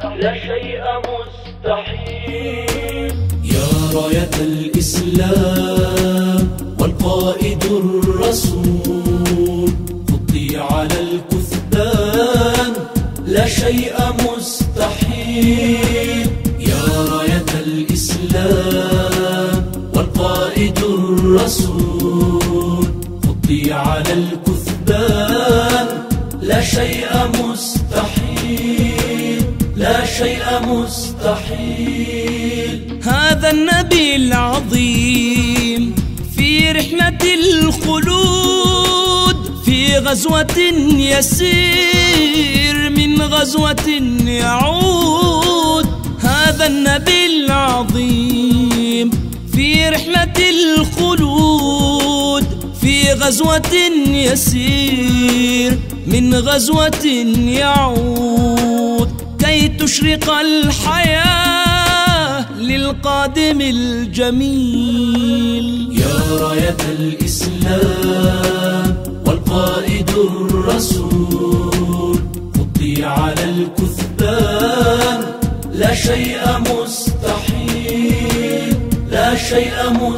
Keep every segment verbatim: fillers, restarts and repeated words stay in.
لا شيء مستحيل. يا راية الإسلام والقائد الرسول، خطي على الكثبان لا شيء مستحيل. يا راية الإسلام والقائد الرسول، خطي على الكثبان لا شيء مستحيل، لا شيء مستحيل. هذا النبي العظيم في رحلة الخلود، في غزوة يسير من غزوة يعود. هذا النبي العظيم في رحلة الخلود، في غزوة يسير من غزوة يعود، كي تشرق الحياة للقادم الجميل. يا راية الإسلام والقائد الرسول، خطي على الكثبان لا شيء مستحيل، لا شيء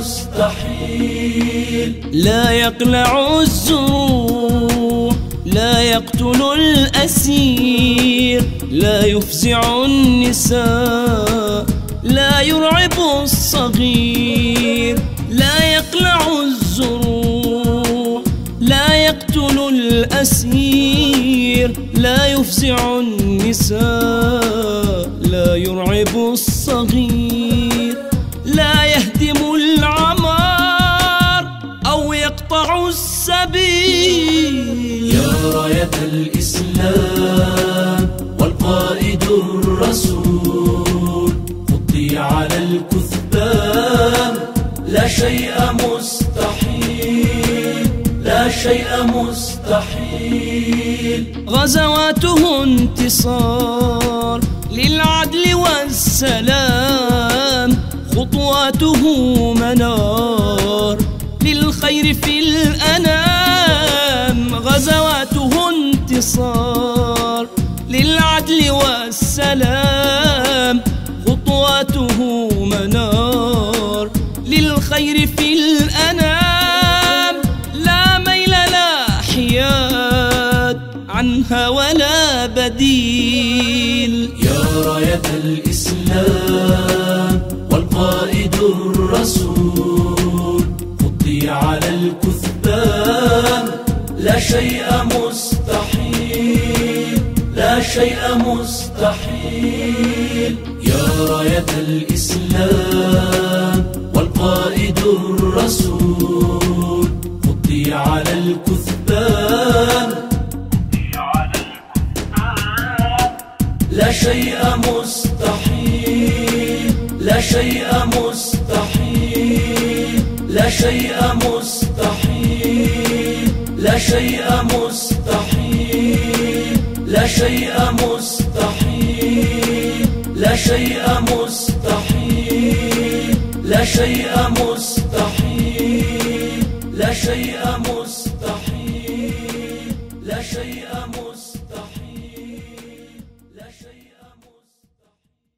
مستحيل. لا يقلع الزروع، لا يقتل الأسير، لا يفزع النساء، لا يرعب الصغير. لا يقلع الزروع، لا يقتل الأسير، لا يفزع النساء، لا يرعب الصغير. لا يهدم العمار أو يقطع السبيل. يا راية الإسلام والقائد الرسول، خطي على الكثبان لا شيء مستحيل، لا شيء مستحيل. غزواته انتصار للعدل والسلام، خطواته منار للخير في الأنام. غزواته انتصار للعدل والسلام، خطواته منار للخير في الأنام. لا ميل لا حياد عنها ولا بديل. يا راية الإسلام والقائد الرسول، خطي على الكثبان لا شيء مستحيل، لا شيء مستحيل. يا راية الإسلام والقائد الرسول، خطي على الكثبان لا شيء مستحيل، لا شيء مستحيل، لا شيء مستحيل، لا شيء مستحيل، لا شيء مستحيل، لا شيء مستحيل، لا شيء مستحيل، لا شيء مستحيل.